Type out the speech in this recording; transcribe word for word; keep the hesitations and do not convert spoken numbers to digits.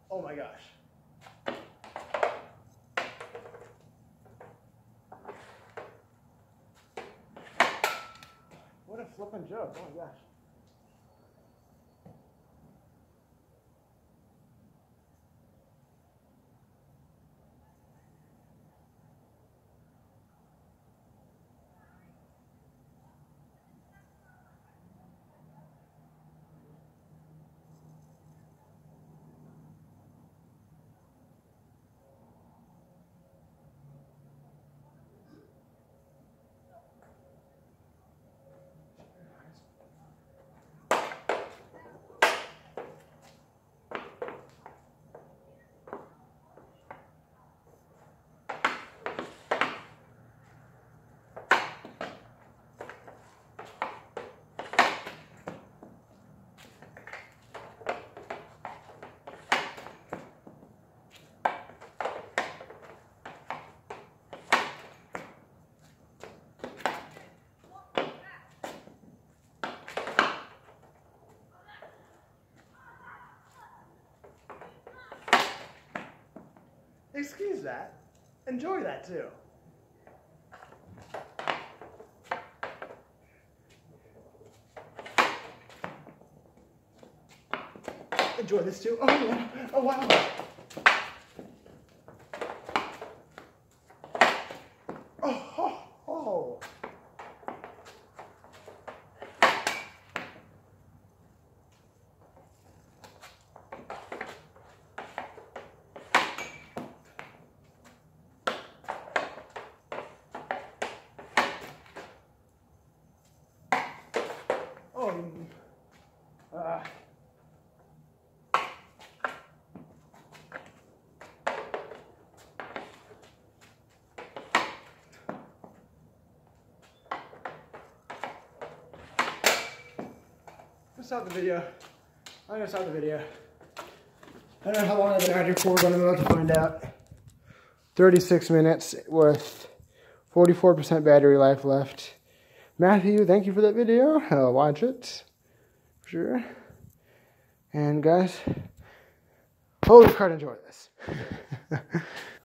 Oh my gosh. What a flippin' joke. Oh my gosh. Excuse that. Enjoy that too. Enjoy this too. Oh, oh wow. Oh, oh, oh. Oh, uh. Let's stop the video. I'm gonna stop the video. I don't know how long I've been out here for, but I'm about to find out. thirty-six minutes with forty-four percent battery life left. Matthew, thank you for that video. I'll watch it. For sure. And guys, holy crap, enjoy this.